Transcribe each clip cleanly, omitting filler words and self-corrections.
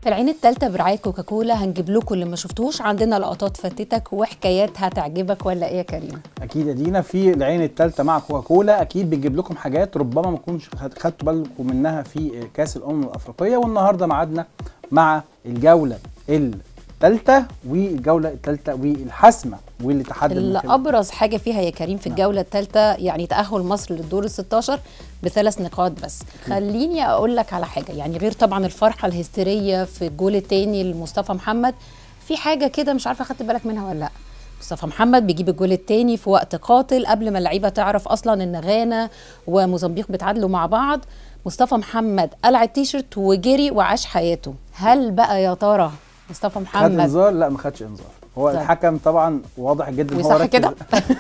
في العين التالتة برعاية كوكاكولا هنجيب لكم اللي ما شفتوش، عندنا لقطات فاتتك وحكايات هتعجبك ولا ايه يا كريم؟ اكيد يا دينا، في العين التالتة مع كوكاكولا اكيد بنجيب لكم حاجات ربما ما تكونش خدتوا بالكم منها في كاس الامم الافريقيه. والنهارده ميعادنا مع الجوله الثالثه والجوله الثالثه والحاسمه واللي تحدد الابرز حاجه فيها يا كريم في الجوله الثالثه يعني تاهل مصر للدور ال16 ب3 نقاط بس. خليني اقول لك على حاجه، يعني غير طبعا الفرحه الهستيريه في الجول الثاني لمصطفى محمد، في حاجه كده مش عارفه خدت بالك منها ولا لا. مصطفى محمد بيجيب الجول الثاني في وقت قاتل قبل ما اللعيبه تعرف اصلا ان غانا وموزمبيق بيتعادلوا مع بعض. مصطفى محمد قلع التيشيرت وجري وعاش حياته. هل بقى يا ترى مصطفى محمد خد انذار؟ لا ما خدش انذار. هو طيب. الحكم طبعا واضح جدا هو ركز كده.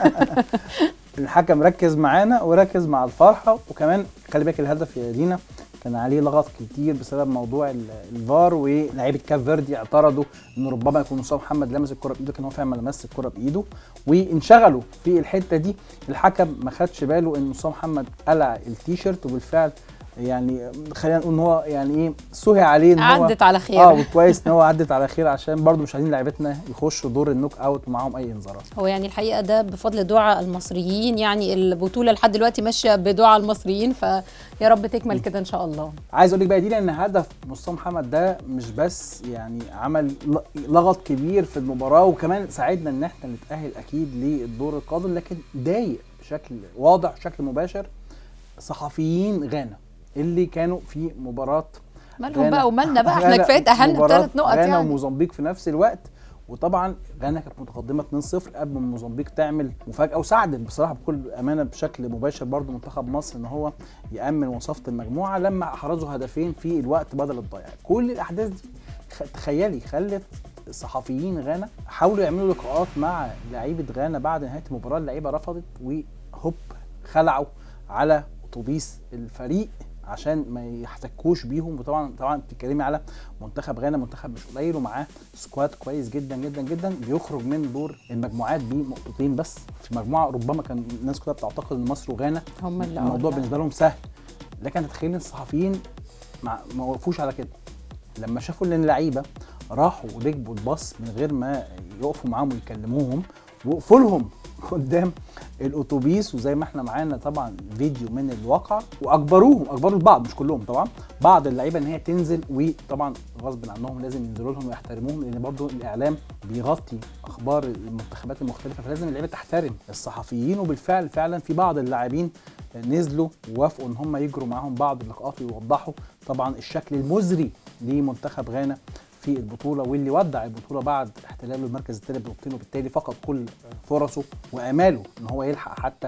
الحكم ركز معانا وركز مع الفرحه، وكمان خلي بالك الهدف يا دينا كان عليه لغط كتير بسبب موضوع الفار، ولاعيبه كاب فيردي اعترضوا ان ربما يكون مصطفى محمد لمس الكره بايده، كان هو فعلا ما لمس الكره بايده وانشغلوا في الحته دي. الحكم ما خدش باله ان مصطفى محمد قلع التيشيرت، وبالفعل يعني خلينا نقول ان هو يعني ايه سهي عليه ان هو عدت على خير. وكويس ان هو عدت على خير، عشان برضو مش عايزين لعيبتنا يخشوا دور النوك اوت ومعاهم اي انذارات. هو يعني الحقيقه ده بفضل دعاء المصريين، يعني البطوله لحد دلوقتي ماشيه بدعاء المصريين، فيا رب تكمل كده ان شاء الله. عايز اقول لك بقى يا دينا ان هدف مصطفى محمد ده مش بس يعني عمل لغط كبير في المباراه، وكمان ساعدنا ان احنا نتاهل اكيد للدور القادم، لكن ضايق بشكل واضح بشكل مباشر صحفيين غانا اللي كانوا في مباراه. مالهم بقى ومالنا بقى، احنا كفايه تاهلنا ب3 نقط غانا يعني. وموزمبيق في نفس الوقت، وطبعا غانا كانت متقدمه 2-0 قبل ما موزمبيق تعمل مفاجاه، وساعدت بصراحه بكل امانه بشكل مباشر برضو منتخب مصر ان هو يامن وصافه المجموعه لما احرزوا هدفين في الوقت بدل الضياع. كل الاحداث دي تخيلي خلت صحفيين غانا حاولوا يعملوا لقاءات مع لعيبه غانا بعد نهايه المباراه، اللعيبه رفضت وهوب خلعوا على اتوبيس الفريق عشان ما يحتكوش بيهم. وطبعا بتتكلمي على منتخب غانا، منتخب مش قليل ومعاه سكواد كويس جدا جدا جدا، بيخرج من دور المجموعات بنقطتين بس في مجموعه ربما كان الناس كلها بتعتقد ان مصر وغانا هم اللي الموضوع بالنسبه لهم سهل، لكن تتخيلي الصحفيين ما وقفوش على كده. لما شافوا ان اللعيبه راحوا وركبوا الباص من غير ما يقفوا معاهم ويكلموهم، وقفوا لهم قدام الاتوبيس، وزي ما احنا معانا طبعا فيديو من الواقع، اجبروا البعض مش كلهم طبعا، بعض اللعيبه ان هي تنزل، وطبعا غصب عنهم لازم ينزلوا لهم ويحترموهم، لان برضو الاعلام بيغطي اخبار المنتخبات المختلفه، فلازم اللعيبه تحترم الصحفيين. وبالفعل فعلا في بعض اللاعبين نزلوا ووافقوا ان هم يجروا معاهم بعض اللقاءات ويوضحوا طبعا الشكل المزري لمنتخب غانا في البطوله، واللي ودع البطوله بعد احتلاله المركز الثالث بنقطتين، وبالتالي فقد كل فرصه واماله ان هو يلحق حتى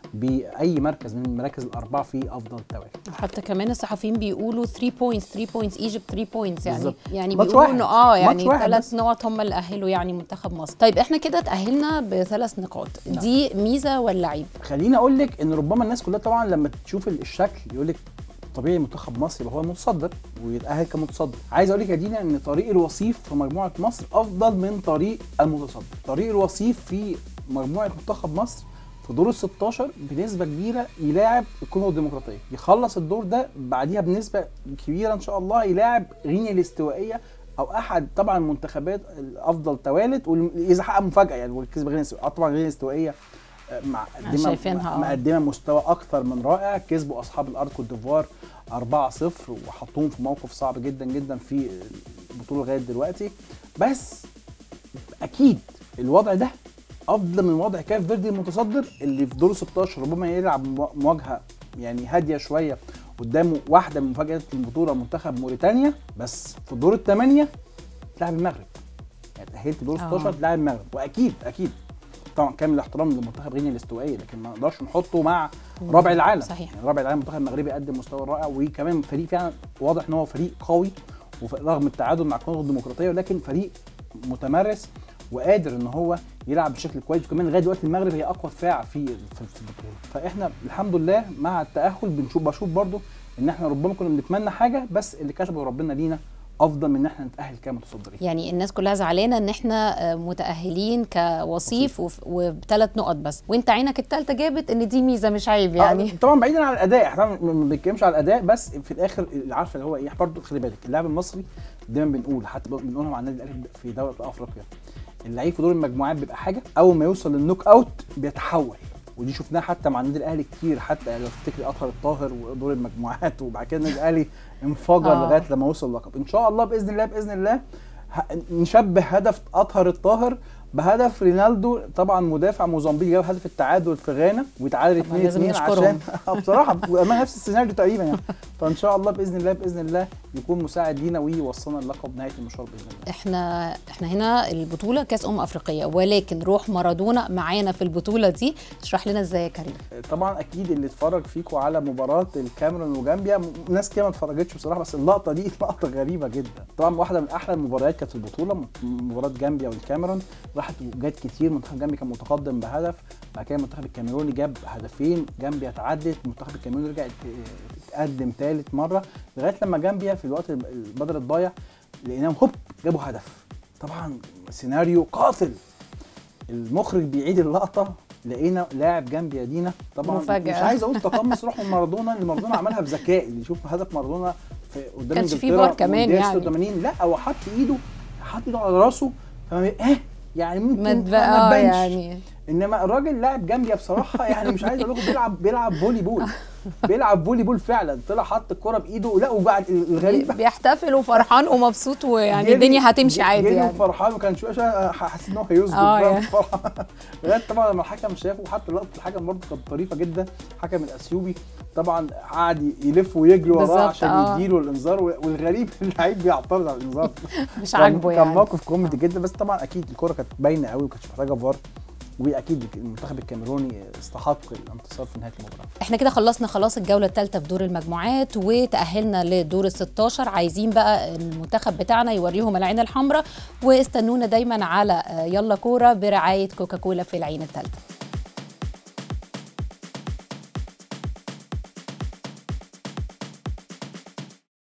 باي مركز من المراكز الاربعه في افضل التوالي. حتى كمان الصحفيين بيقولوا 3 بوينتس ايجيبت 3 بوينتس، يعني بالزبط. يعني بيقولوا انه يعني 3 نقط هم اللي اهلوا يعني منتخب مصر. طيب احنا كده تاهلنا ب3 نقاط، دي ميزه ولا عيب؟ خليني اقول لك ان ربما الناس كلها طبعا لما تشوف الشكل يقول لك طبيعي منتخب مصر يبقى هو المتصدر ويتأهل كمتصدر. عايز اقول لك يا دينا ان طريق الوصيف في مجموعه مصر افضل من طريق المتصدر. طريق الوصيف في مجموعه منتخب مصر في دور ال16 بنسبه كبيره يلاعب الكونغو الديمقراطيه، يخلص الدور ده بعديها بنسبه كبيره ان شاء الله يلاعب غينيا الاستوائيه او احد طبعا المنتخبات الافضل توالت، واذا حقق مفاجاه يعني وكسب غينيا الاستوائيه. طبعا غينيا الاستوائيه مقدمه مستوى اكثر من رائع، كسبوا اصحاب الارض كوت ديفوار 4-0 وحطوهم في موقف صعب جدا جدا في البطوله لغايه دلوقتي، بس اكيد الوضع ده افضل من وضع كاب فيردي المتصدر اللي في دور 16 ربما يلعب مواجهه يعني هاديه شويه قدامه واحده من مفاجات البطوله منتخب موريتانيا، بس في دور الثمانيه تلعب المغرب، يعني تاهلت دور 16 تلعب المغرب. واكيد طبعا كامل الاحترام لمنتخب غينيا الاستوائيه، لكن ما نقدرش نحطه مع رابع العالم. صحيح. يعني رابع العالم المنتخب المغربي قدم مستوى رائع، وكمان فريق فعلا واضح ان هو فريق قوي رغم التعادل مع الكونغو الديمقراطيه، ولكن فريق متمرس وقادر ان هو يلعب بشكل كويس، وكمان لغايه دلوقتي المغرب هي اقوى دفاع في البطوله. فاحنا الحمد لله مع التاهل بشوف برضو ان احنا ربما كنا بنتمنى حاجه، بس اللي كتبه ربنا لينا افضل من ان احنا نتاهل كمتصدرين. يعني الناس كلها زعلانه ان احنا متاهلين كوصيف وب3 نقط بس، وانت عينك الثالثه جابت ان دي ميزه مش عيب يعني. طبعا بعيدا عن الاداء، احنا ما بنتكلمش على الاداء، بس في الاخر عارفه اللي هو ايه، برضه خلي بالك اللاعب المصري دايما بنقول، حتى بنقولها مع النادي الاهلي في دوله افريقيا، اللعيب في دور المجموعات بيبقى حاجه، اول ما يوصل للنوك اوت بيتحول، ودي شفناها حتى مع النادي الاهلي كتير، حتى لو تفتكري اطهر الطاهر ودور المجموعات، وبعد كده النادي الاهلي انفجر لغايه لما وصل اللقب. ان شاء الله باذن الله باذن الله نشبه هدف اطهر الطاهر بهدف رينالدو، طبعا مدافع موزمبيق جاب هدف التعادل في غانا وتعادل 2-2 عشان بصراحه وامام نفس السيناريو تقريبا يعني. فان شاء الله باذن الله باذن الله يكون مساعد لينا ويوصلنا اللقب نهايه المشوار باذن الله. احنا هنا البطوله كاس افريقيه، ولكن روح مارادونا معانا في البطوله دي، اشرح لنا ازاي يا كريم. طبعا اكيد اللي اتفرج فيكم على مباراه الكاميرون وجامبيا، ناس كده ما اتفرجتش بصراحه، بس اللقطه دي لقطه غريبه جدا. طبعا واحده من احلى المباريات كانت في البطوله، مباراه جامبيا والكاميرون، راحت وجات كتير، منتخب جامبيا كان متقدم بهدف، بعد كده المنتخب الكاميروني جاب هدفين، جامبيا تعدت، المنتخب الكاميروني رجع اتقدم ثالث مره، لغايه لما جامبيا في الوقت البدل الضايع لقيناهم هوب جابوا هدف. طبعا سيناريو قاتل، المخرج بيعيد اللقطه، لقينا لاعب جامبيا دينا طبعا مفاجأة. مش عايز اقول تقمص روح من مارادونا، اللي مارادونا عملها بذكاء، اللي يشوف هدف مارادونا في قدام كانش في فار كمان يعني 86، لا هو حط ايده على راسه، يعني ممكن ما تبانش يعني. انما الراجل لاعب جامبيا بصراحه يعني مش عايز اقول لكم بيلعب فولي بول، بيلعب فولي بول فعلا، طلع حط الكره بايده، لا وبعد الغريب بيحتفل وفرحان ومبسوط، ويعني الدنيا هتمشي عادي يعني، فرحان، وكان شويه حاسس ان هو هيسجد يعني. لغايه طبعا لما الحكم شافه، وحتى لقطه الحكم برضه كانت طريفه جدا، الحكم الاثيوبي طبعا قعد يلف ويجري وراه عشان يديله الانذار، والغريب اللعيب بيعترض على الانذار مش عاجبه يعني. كان موقف كوميدي جدا، بس طبعا اكيد الكره كانت باينه قوي وما كانتش محتاجه فار، واكيد المنتخب الكاميروني استحق الانتصار في نهايه المباراه. احنا كده خلصنا خلاص الجوله الثالثه في دور المجموعات، وتاهلنا لدور ال16، عايزين بقى المنتخب بتاعنا يوريهم العين الحمراء، واستنونا دايما على يلا كوره برعايه كوكاكولا في العين الثالثه.